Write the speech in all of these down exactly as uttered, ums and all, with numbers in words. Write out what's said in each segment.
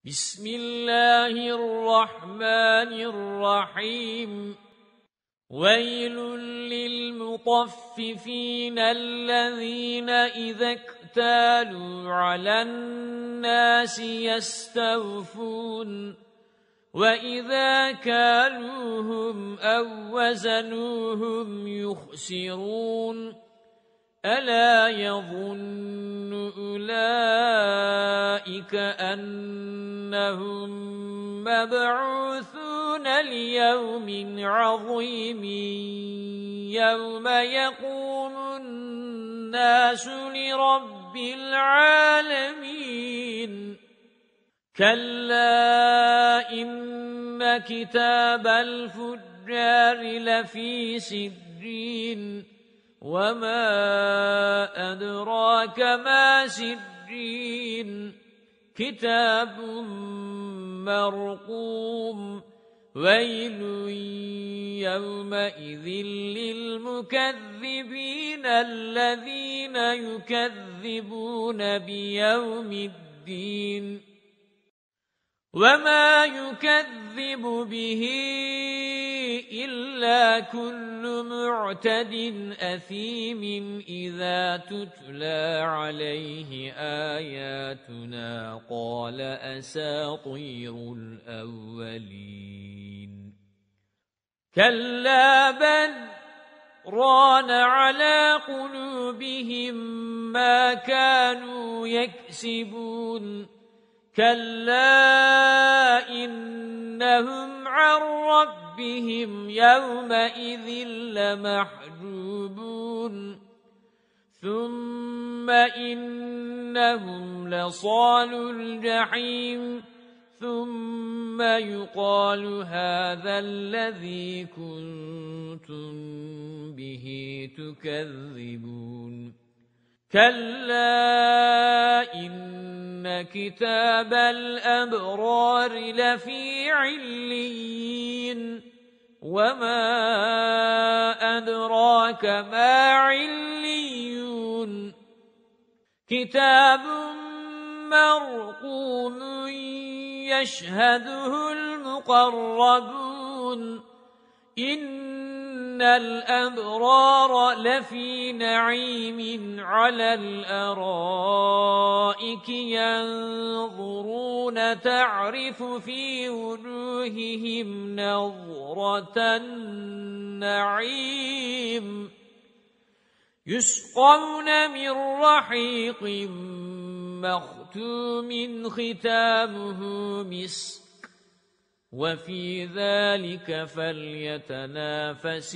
بسم الله الرحمن الرحيم ويل للمطففين الذين إذا اكتالوا على الناس يستوفون وإذا كالوهم أو وزنوهم يخسرون ألا يظن أولئك أنهم مبعوثون ليوم عظيم يوم يقوم الناس لرب العالمين كلا إن كتاب الفجار لفي سجين وما أدراك ما سجين كتاب مرقوم ويل يومئذ للمكذبين الذين يكذبون بيوم الدين وما يكذب به إلا كل معتد أثيم إذا تتلى عليه آياتنا قال أساطير الأولين كلا بل ران على قلوبهم ما كانوا يكسبون كلا إنهم عن ربهم يومئذ لمحجوبون ثم إنهم لصالو الجحيم ثم يقال هذا الذي كنتم به تكذبون كلا إن كتاب الأبرار لفي عليين وما أدراك ما عليون كتاب مرقوم يشهده المقربون إن الأبرار لفي نعيم على الأرائك ينظرون تعرف في وجوههم نظرة النعيم يسقون من رحيق مختوم ختامه مسك وفي ذلك فليتنافس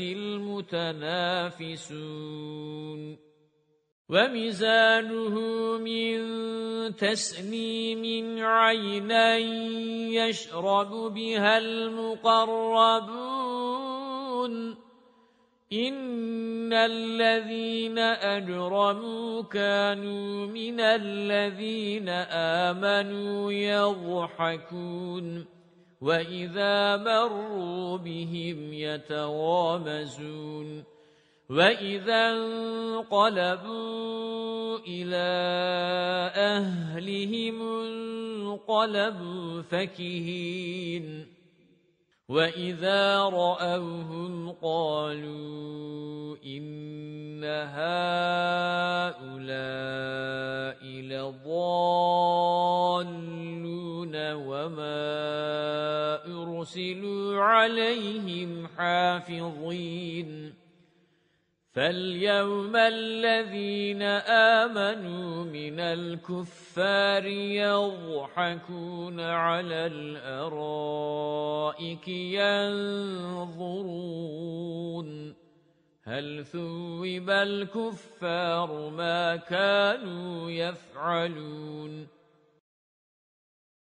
المتنافسون ومزاجه من تسنيم عينا يشرب بها المقربون إن الذين أجرموا كانوا من الذين آمنوا يضحكون وَإِذَا مَرُّوا بِهِمْ يَتَغَامَزُونَ وَإِذَا انقَلَبُوا إِلَى أَهْلِهِمُ انقَلَبُوا فَكِهِينَ وَإِذَا رَأَوْهُمْ قَالُوا إِنَّ هَؤُلَاءِ لَضَالُّونَ وَمَا أُرْسِلُوا عَلَيْهِمْ حَافِظِينَ فَالْيَوْمَ الَّذِينَ آمَنُوا مِنَ الْكُفَّارِ يَضْحَكُونَ عَلَى الْأَرَائِكِ يَنظُرُونَ هَلْ ثُوِّبَ الْكُفَّارُ مَا كَانُوا يَفْعَلُونَ